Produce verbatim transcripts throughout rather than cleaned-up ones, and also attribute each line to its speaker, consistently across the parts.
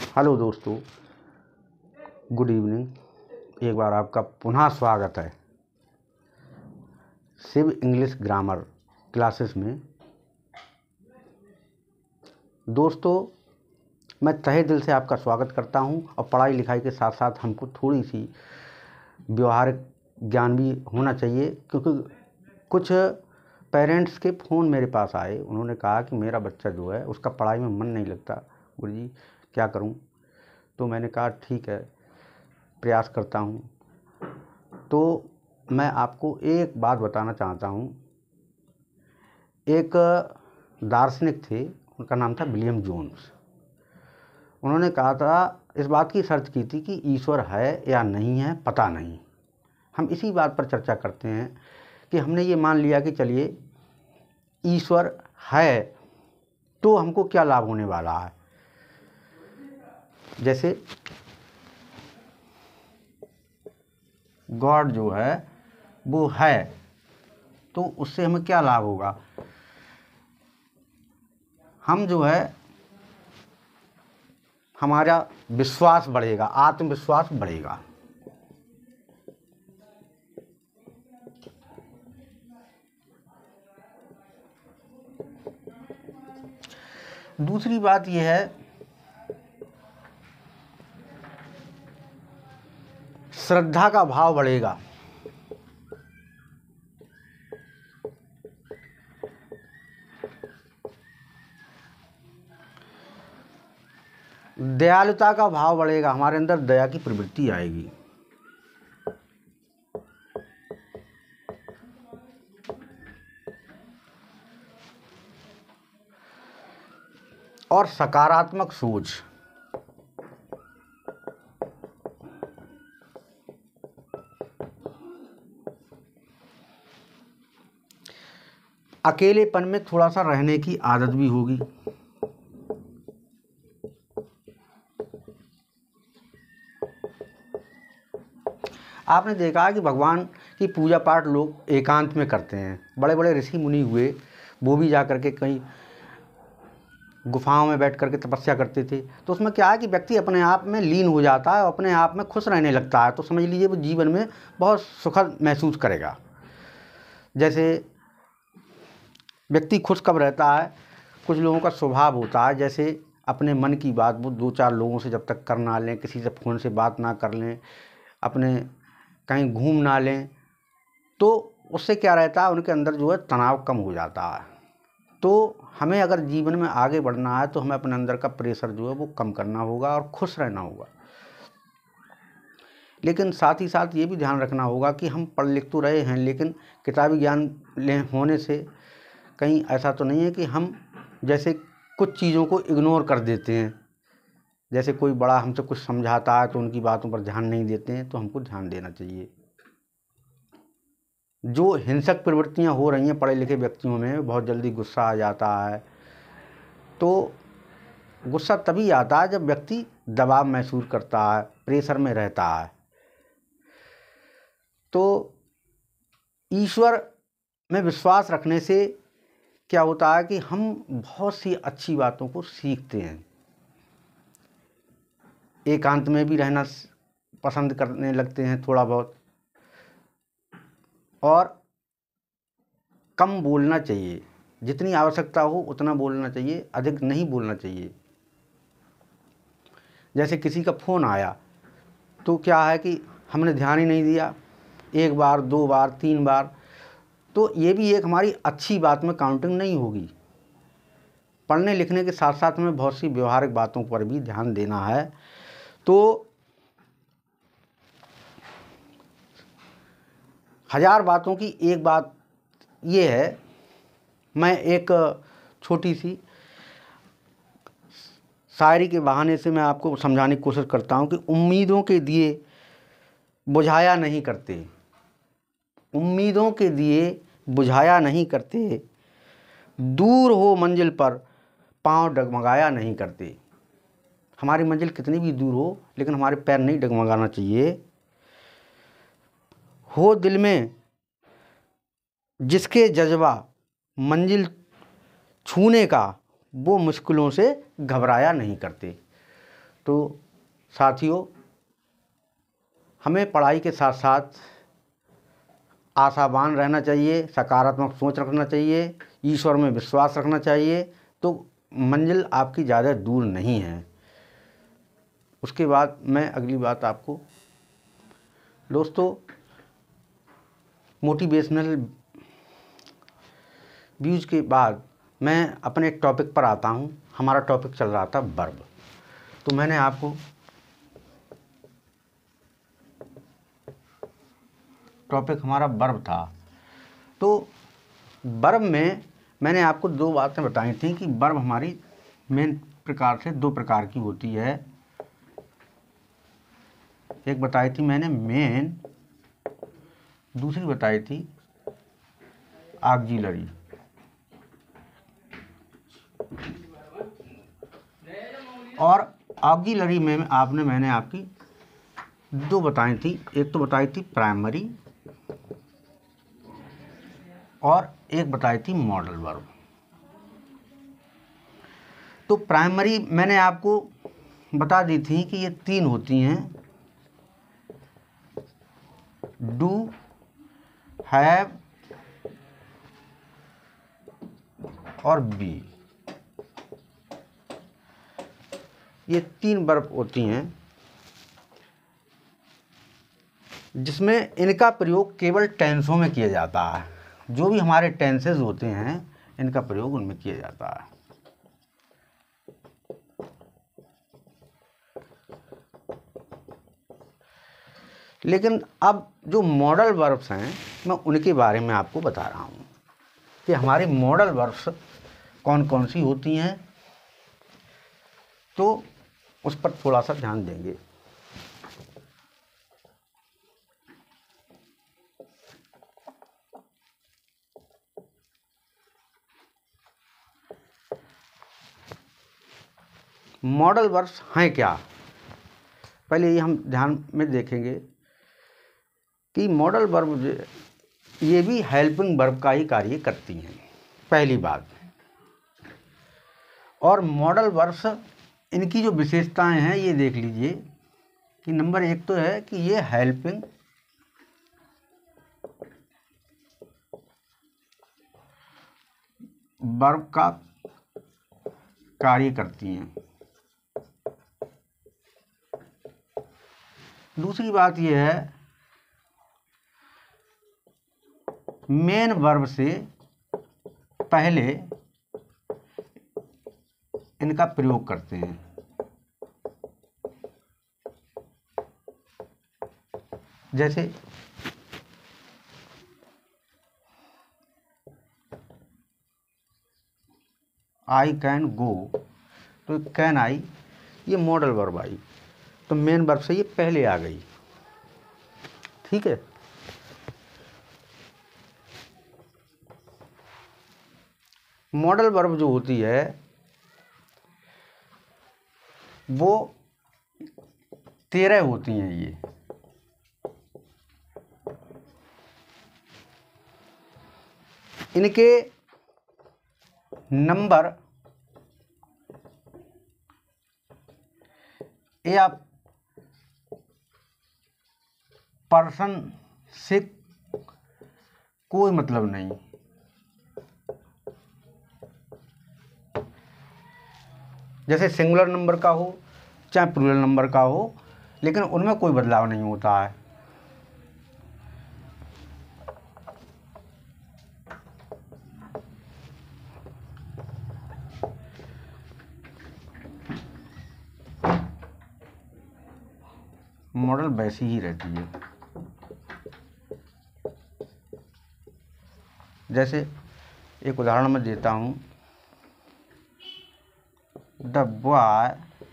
Speaker 1: Hello दोस्तों, good evening. एक बार आपका पुनः स्वागत है शिव इंग्लिश ग्रामर क्लासेस में। दोस्तों, मैं तहे दिल से आपका स्वागत करता हूं और पढ़ाई लिखाई के साथ साथ हमको थोड़ी सी व्यवहारिक ज्ञान भी होना चाहिए, क्योंकि कुछ पेरेंट्स के फ़ोन मेरे पास आए। उन्होंने कहा कि मेरा बच्चा जो है उसका पढ़ाई में मन नहीं लगता, गुरुजी क्या करूं। तो मैंने कहा ठीक है, प्रयास करता हूं। तो मैं आपको एक बात बताना चाहता हूं। एक दार्शनिक थे, उनका नाम था विलियम जोन्स। उन्होंने कहा था, इस बात की सर्च की थी कि ईश्वर है या नहीं है, पता नहीं। हम इसी बात पर चर्चा करते हैं कि हमने ये मान लिया कि चलिए ईश्वर है तो हमको क्या लाभ होने वाला है। जैसे गॉड जो है वो है तो उससे हमें क्या लाभ होगा। हम जो है हमारा विश्वास बढ़ेगा, आत्मविश्वास बढ़ेगा। दूसरी बात यह है, श्रद्धा का भाव बढ़ेगा। दयालुता का भाव बढ़ेगा, हमारे अंदर दया की प्रवृत्ति आएगी। और सकारात्मक सोच। अकेलेपन में थोड़ा सा रहने की आदत भी होगी। आपने देखा है कि भगवान की पूजा पाठ लोग एकांत में करते हैं। बड़े बड़े ऋषि मुनि हुए, वो भी जा करके कहीं गुफाओं में बैठ करके तपस्या करते थे। तो उसमें क्या है कि व्यक्ति अपने आप में लीन हो जाता है और अपने आप में खुश रहने लगता है। तो समझ लीजिए वो जीवन में बहुत सुखद महसूस करेगा। जैसे व्यक्ति खुश कब रहता है, कुछ लोगों का स्वभाव होता है, जैसे अपने मन की बात वो दो चार लोगों से जब तक कर ना लें, किसी से फ़ोन से बात ना कर लें, अपने कहीं घूम ना लें, तो उससे क्या रहता है, उनके अंदर जो है तनाव कम हो जाता है। तो हमें अगर जीवन में आगे बढ़ना है तो हमें अपने अंदर का प्रेशर जो है वो कम करना होगा और खुश रहना होगा। लेकिन साथ ही साथ ये भी ध्यान रखना होगा कि हम पढ़ लिख तो रहे हैं, लेकिन किताबी ज्ञान ले होने से कहीं ऐसा तो नहीं है कि हम जैसे कुछ चीज़ों को इग्नोर कर देते हैं। जैसे कोई बड़ा हमसे कुछ समझाता है तो उनकी बातों पर ध्यान नहीं देते हैं, तो हमको ध्यान देना चाहिए। जो हिंसक प्रवृत्तियां हो रही हैं पढ़े लिखे व्यक्तियों में, बहुत जल्दी गुस्सा आ जाता है। तो गुस्सा तभी आता है जब व्यक्ति दबाव महसूस करता है, प्रेशर में रहता है। तो ईश्वर में विश्वास रखने से क्या होता है कि हम बहुत सी अच्छी बातों को सीखते हैं। एकांत में भी रहना पसंद करने लगते हैं थोड़ा बहुत, और कम बोलना चाहिए। जितनी आवश्यकता हो उतना बोलना चाहिए, अधिक नहीं बोलना चाहिए। जैसे किसी का फ़ोन आया तो क्या है कि हमने ध्यान ही नहीं दिया, एक बार दो बार तीन बार, तो ये भी एक हमारी अच्छी बात में काउंटिंग नहीं होगी। पढ़ने लिखने के साथ साथ में बहुत सी व्यवहारिक बातों पर भी ध्यान देना है। तो हजार बातों की एक बात ये है, मैं एक छोटी सी शायरी के बहाने से मैं आपको समझाने की कोशिश करता हूँ कि उम्मीदों के दिए बुझाया नहीं करते, उम्मीदों के दिए बुझाया नहीं करते, दूर हो मंजिल पर पांव डगमगाया नहीं करते। हमारी मंजिल कितनी भी दूर हो, लेकिन हमारे पैर नहीं डगमगाना चाहिए। हो दिल में जिसके जज्बा मंजिल छूने का, वो मुश्किलों से घबराया नहीं करते। तो साथियों, हमें पढ़ाई के साथ साथ आशावान रहना चाहिए, सकारात्मक सोच रखना चाहिए, ईश्वर में विश्वास रखना चाहिए, तो मंजिल आपकी ज़्यादा दूर नहीं है। उसके बाद मैं अगली बात आपको दोस्तों मोटिवेशनल व्यूज़ के बाद मैं अपने एक टॉपिक पर आता हूँ। हमारा टॉपिक चल रहा था वर्ब। तो मैंने आपको टॉपिक हमारा वर्ब था। तो वर्ब में मैंने आपको दो बातें बताई थी कि वर्ब हमारी मेन प्रकार से दो प्रकार की होती है। एक बताई थी मैंने मेन, दूसरी बताई थी ऑक्सिलरी। और ऑक्सिलरी में आपने मैंने आपकी दो बताई थी। एक तो बताई थी प्राइमरी और एक बताई थी मॉडल वर्ब। तो प्राइमरी मैंने आपको बता दी थी कि ये तीन होती हैं, डू, हैव और बी। ये तीन वर्ब होती हैं जिसमें इनका प्रयोग केवल टेंसों में किया जाता है। जो भी हमारे टेंसेस होते हैं इनका प्रयोग उनमें किया जाता है। लेकिन अब जो मॉडल वर्ब्स हैं मैं उनके बारे में आपको बता रहा हूँ कि हमारी मॉडल वर्ब्स कौन कौन सी होती हैं, तो उस पर थोड़ा सा ध्यान देंगे। मॉडल वर्ब्स हैं क्या, पहले ये हम ध्यान में देखेंगे कि मॉडल वर्ब ये भी हेल्पिंग वर्ब का ही कार्य करती हैं, पहली बात। और मॉडल वर्ब्स इनकी जो विशेषताएं हैं ये देख लीजिए कि नंबर एक तो है कि ये हेल्पिंग वर्ब का कार्य करती हैं। दूसरी बात यह है मेन वर्ब से पहले इनका प्रयोग करते हैं। जैसे आई कैन गो, तो कैन आई ये मॉडल वर्ब आई, तो मेन वर्ब से ये पहले आ गई। ठीक है। मॉडल वर्ब जो होती है वो तेरह होती हैं। ये इनके नंबर या पर्सन से कोई मतलब नहीं। जैसे सिंगुलर नंबर का हो चाहे प्लूरल नंबर का हो, लेकिन उनमें कोई बदलाव नहीं होता है। मॉडल वैसी ही रहती है। जैसे एक उदाहरण मैं देता हूँ, the boy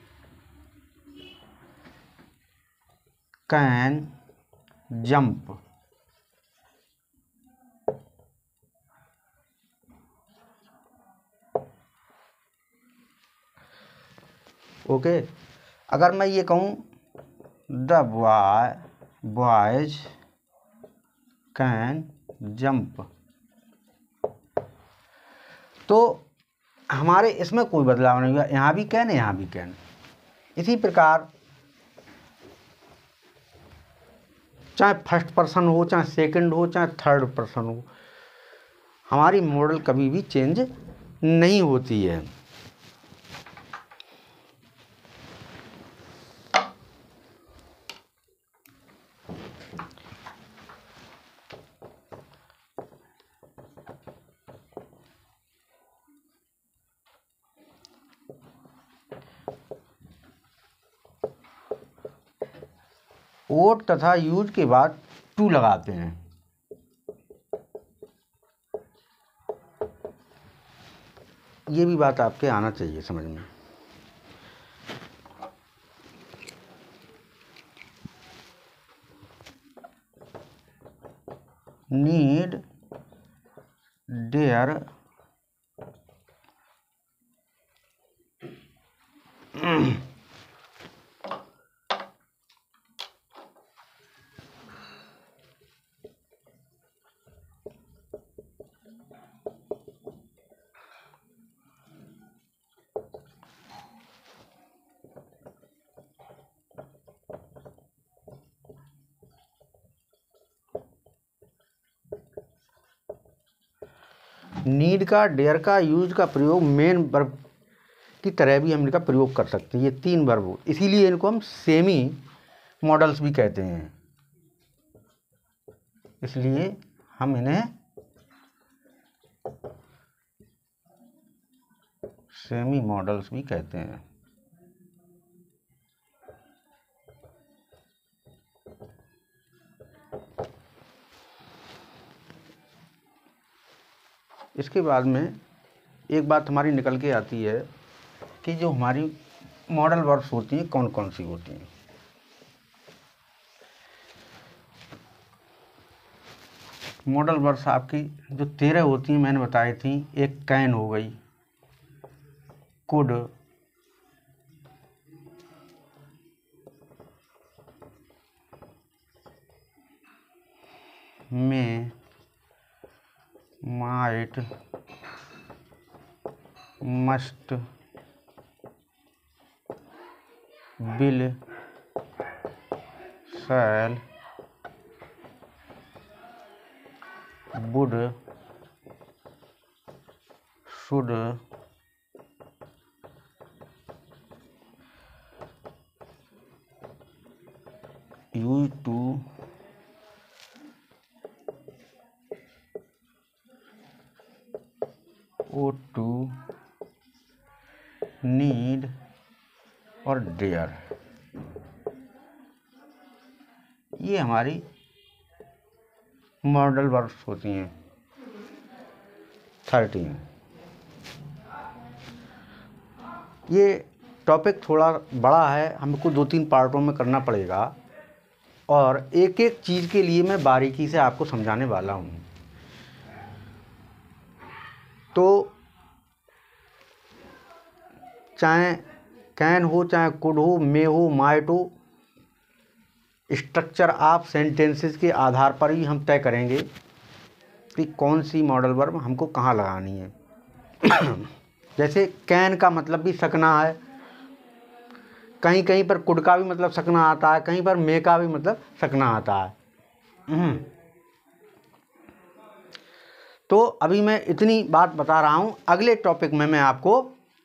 Speaker 1: can jump. Okay. अगर मैं ये कहूँ the boy boys can jump, तो हमारे इसमें कोई बदलाव नहीं हुआ। यहाँ भी कैन, यहाँ भी कैन। इसी प्रकार चाहे फर्स्ट पर्सन हो, चाहे सेकंड हो, चाहे थर्ड पर्सन हो, हमारी मॉडल कभी भी चेंज नहीं होती है। ओट तथा यूज के बाद टू लगाते हैं। ये भी बात आपके आना चाहिए समझ में। नीड, डेयर, नीड का, डेयर का, यूज का प्रयोग मेन वर्ब की तरह भी हम इनका प्रयोग कर सकते हैं। ये तीन वर्ब, इसीलिए इनको हम सेमी मॉडल्स भी कहते हैं। इसलिए हम इन्हें सेमी मॉडल्स भी कहते हैं। इसके बाद में एक बात हमारी निकल के आती है कि जो हमारी मॉडल वर्ब्स होती हैं कौन कौन सी होती हैं। मॉडल वर्ब्स आपकी जो तेरह होती हैं मैंने बताई थी। एक कैन हो गई, could, may, might, must, will, shall, would, should, use to, ought to, need और डेयर, ये हमारी मॉडल वर्ब्स होती हैं थर्टीन। ये टॉपिक थोड़ा बड़ा है, हमको दो तीन पार्टों में करना पड़ेगा और एक एक चीज़ के लिए मैं बारीकी से आपको समझाने वाला हूँ। तो चाहे कैन हो, चाहे कुड हो, मे हो, माइट हो, स्ट्रक्चर ऑफ सेंटेंसेस के आधार पर ही हम तय करेंगे कि कौन सी मॉडल वर्ब हमको कहाँ लगानी है। जैसे कैन का मतलब भी सकना है, कहीं कहीं पर कुड का भी मतलब सकना आता है, कहीं पर मे का भी मतलब सकना आता है। तो अभी मैं इतनी बात बता रहा हूँ, अगले टॉपिक में मैं आपको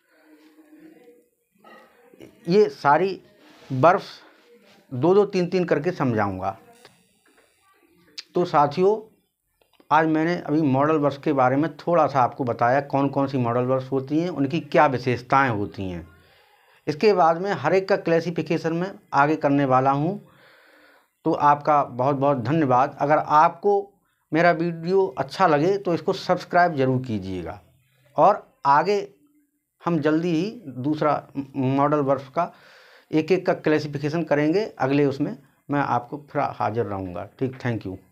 Speaker 1: ये सारी वर्ब्स दो दो तीन तीन करके समझाऊंगा। तो साथियों, आज मैंने अभी मॉडल वर्ब्स के बारे में थोड़ा सा आपको बताया, कौन कौन सी मॉडल वर्ब्स होती हैं, उनकी क्या विशेषताएं होती हैं। इसके बाद में हर एक का क्लासिफिकेशन में आगे करने वाला हूं। तो आपका बहुत बहुत धन्यवाद। अगर आपको मेरा वीडियो अच्छा लगे तो इसको सब्सक्राइब ज़रूर कीजिएगा और आगे हम जल्दी ही दूसरा मॉडल वर्ब्स का एक एक का क्लासिफिकेशन करेंगे। अगले उसमें मैं आपको फिर हाजिर रहूँगा। ठीक, थैंक यू।